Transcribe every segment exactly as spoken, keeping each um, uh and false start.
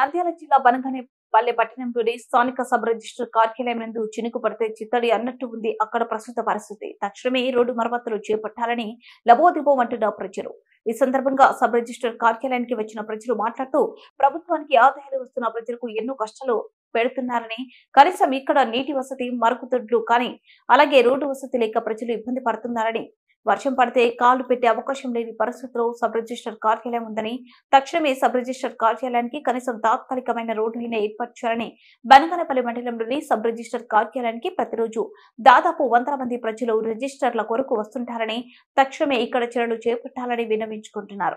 నంద్యాల జిల్లా బనగానపల్లె పట్టణంలోని స్థానిక సబ్ రిజిస్టర్ కార్యాలయం నందు చినుకు పడితే చిత్తడి అన్నట్టు ఉంది అక్కడ ప్రస్తుత పరిస్థితి. తక్షణమే రోడ్డు మరమ్మతులు చేపట్టాలని లబోదిబోమంటున్న ప్రజలు. ఈ సందర్భంగా సబ్ రిజిస్టర్ కార్యాలయానికి వచ్చిన ప్రజలు మాట్లాడుతూ ప్రభుత్వానికి ఆదాయాలు వస్తున్న ప్రజలకు ఎన్నో కష్టాలు పెడుతున్నారని, కనీసం ఇక్కడ నీటి వసతి, మరుగుదొడ్లు కానీ అలాగే రోడ్డు వసతి లేక ప్రజలు ఇబ్బంది పడుతున్నారని, వర్షం పడితే కాలు పెట్టే అవకాశం లేని పరిస్థితుల్లో సబ్ రిజిస్టర్ కార్యాలయం ఉందని, తక్షణమే సబ్ రిజిస్టర్ కార్యాలయానికి కనీసం తాత్కాలికమైన రోడ్డు అయినా ఏర్పాటు చేయాలని బనగానపల్లి మండలంలోని సబ్ రిజిస్టర్ కార్యాలయానికి ప్రతిరోజు దాదాపు వందల మంది ప్రజలు రిజిస్టర్ల కొరకు వస్తుంటారని, తక్షణమే ఇక్కడ చర్యలు చేపట్టాలని విన్నవించుకుంటున్నారు.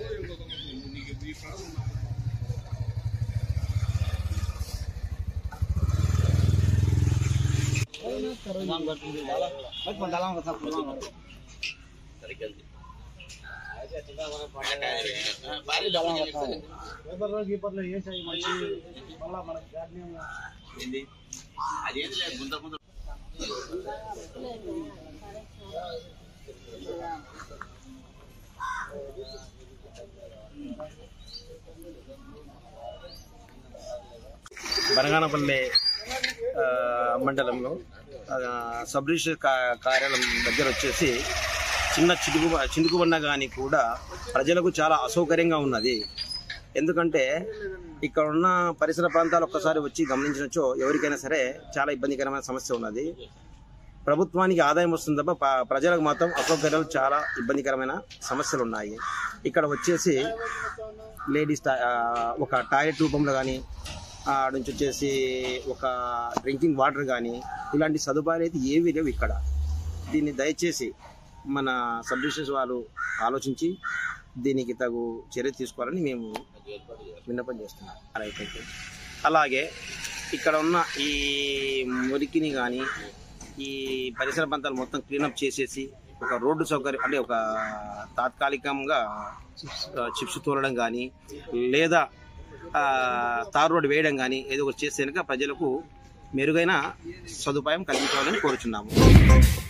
బనగానపల్లె మండలంలో సబ్ రిజిస్టర్ కార్యాలయం దగ్గర వచ్చేసి చిన్న చినుకు చినుకుబడినా కానీ కూడా ప్రజలకు చాలా అసౌకర్యంగా ఉన్నది. ఎందుకంటే ఇక్కడ ఉన్న పరిసర ప్రాంతాలు ఒక్కసారి వచ్చి గమనించినచో ఎవరికైనా సరే చాలా ఇబ్బందికరమైన సమస్య ఉన్నది. ప్రభుత్వానికి ఆదాయం వస్తుంది తప్ప ప్రజలకు మాత్రం అసౌకర్యాలు, చాలా ఇబ్బందికరమైన సమస్యలు ఉన్నాయి. ఇక్కడ వచ్చేసి లేడీస్ ఒక టాయిలెట్ రూపంలో కానీ నుంచి వచ్చేసి ఒక డ్రింకింగ్ వాటర్ కానీ ఇలాంటి సదుపాయాలు అయితే ఏవీ లేవు ఇక్కడ. దీన్ని దయచేసి మన సబ్ రిజిస్టర్స్ వాళ్ళు ఆలోచించి దీనికి తగు చర్య తీసుకోవాలని మేము విన్నపం చేస్తున్నాం. రైతులకి అలాగే ఇక్కడ ఉన్న ఈ మురికిని కానీ ఈ పరిసర ప్రాంతాలు మొత్తం క్లీనప్ చేసేసి ఒక రోడ్డు సౌకర్యం అంటే ఒక తాత్కాలికంగా చిప్స్ తోలడం కానీ లేదా తార్ రోడ్డు వేయడం కానీ ఏదో ఒకటి చేస్తే కనుక ప్రజలకు మెరుగైన సదుపాయం కల్పించాలని కోరుచున్నాము.